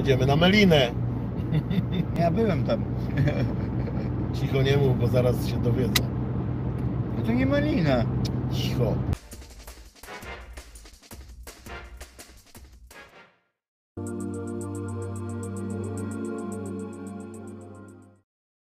Jedziemy na Melinę. Ja byłem tam. Cicho nie mów, bo zaraz się dowiedzą. No to nie Malina. Cicho.